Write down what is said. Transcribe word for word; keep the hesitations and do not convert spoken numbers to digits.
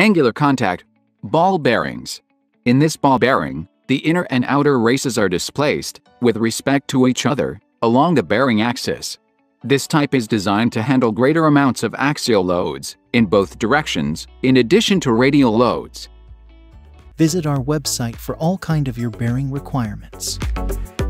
Angular contact ball bearings. In this ball bearing, the inner and outer races are displaced, with respect to each other, along the bearing axis. This type is designed to handle greater amounts of axial loads, in both directions, in addition to radial loads. Visit our website for all kind of your bearing requirements.